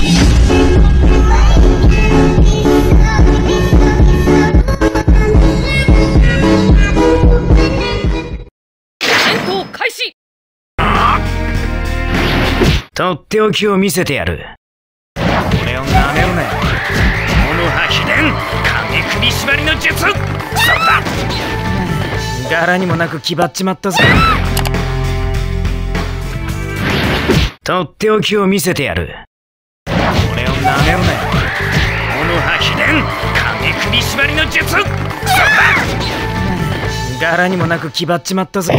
とっておきを見せてやる。俺をなめるなよ。モノハ秘伝影首縛りの術。そうだ。柄にもなく気張っちまったぜ。とっておきを見せてやる。俺をなめるなよ。モノハ秘伝影首縛りの術。そうだ。柄にもなく気張っちまったぜ。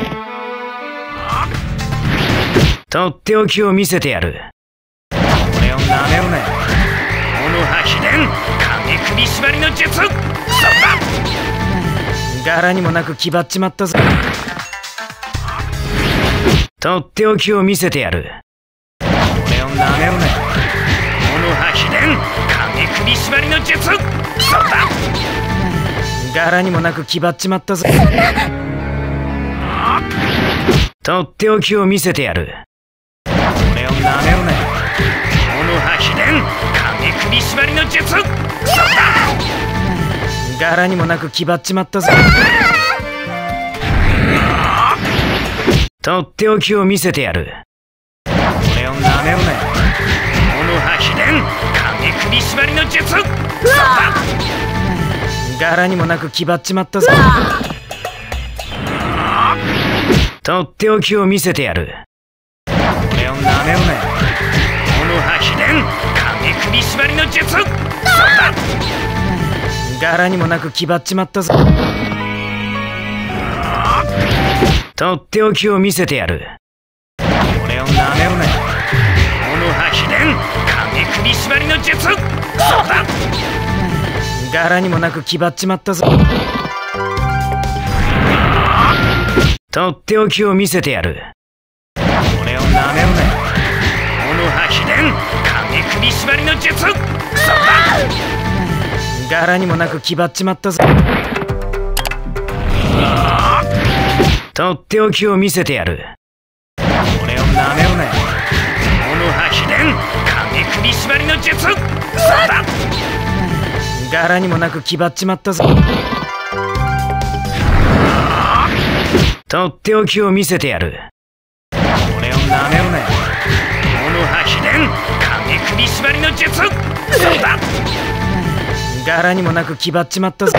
とっておきを見せてやる。俺をなめるなよ。モノハ秘伝影首縛りの術。そうだ。柄にもなく気張っちまったぜ。とっておきを見せてやる。俺をなめるなよ。モノハ秘伝影首縛りの術。そうだ。柄にもなく気張っちまったぜ。とっておきを見せてやる。俺をなめるなよ。モノハ秘伝影首縛りの術。そうだ。柄にもなく気張っちまったぜ。とっておきを見せてやる。俺をなめるなよ。モノハ秘伝影首縛りの術。そうだ。柄にもなく気張っちまったぜ。とっておきを見せてやる。俺をなめるなよ。モノハ秘伝影首縛りの術。そうだ。柄にもなく気張っちまったぜ。とっておきを見せてやる。俺をなめるなよ。モノハ秘伝影首縛りの術。そうだ。柄にもなく気張っちまったぜ。とっておきを見せてやる。俺をなめるなよ。モノハ秘伝影首縛りの術。そうだ。柄にもなく気張っちまったぜ。とっておきを見せてやる。俺をなめるなよ。モノハ秘伝影首縛りの術。そうだ。柄にもなく気張っちまったぜ。とっておきを見せてやる。俺をなめるなよ。モノハ秘伝影首縛りの術。そうだ。柄にもなく気張っちまったぜ。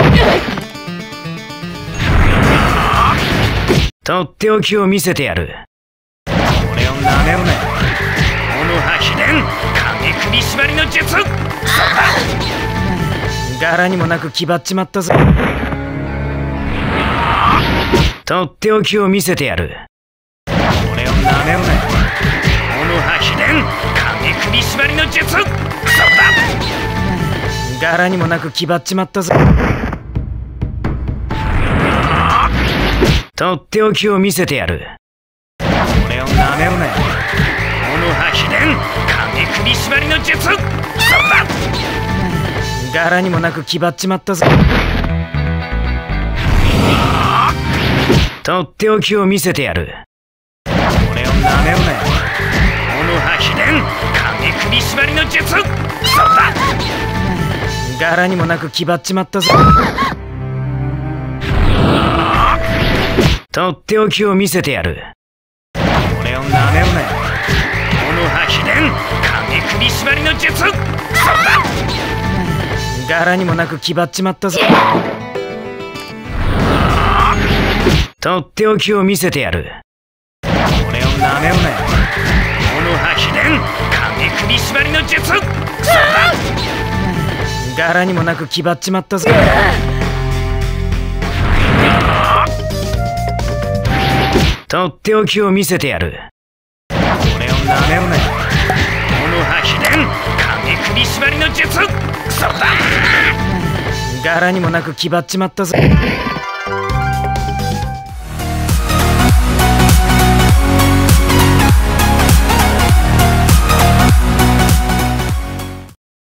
とっておきを見せてやる。俺をなめるなよ。モノハ秘伝影首縛りの術。そうだ。柄にもなく気張っちまったぜ。とっておきを見せてやる。俺をなめるなよ。モノハ秘伝影首縛りの術。そうだ。柄にもなく気張っちまったぜ。とっておきを見せてやる。俺をなめるなよ。モノハ秘伝影首縛りの術。そうだ。柄にもなく気張っちまったぜ。とっておきを見せてやる。俺をなめるなよ。モノハ秘伝影首縛りの術。そうだ。柄にもなく気張っちまったぜ。とっておきを見せてやる。俺をなめるなよ。モノハ秘伝影首縛りの術。そうだ。柄にもなく気張っちまったぜ。とっておきを見せてやる。俺をなめるなよ。モノハ秘伝影首縛りの術。そうだ。柄にもなく気張っちまったぜ。とっておきを見せてやる。俺をなめるなよ。モノハ秘伝影首縛りの術。そうだ。柄にもなく気張っちまったぜ。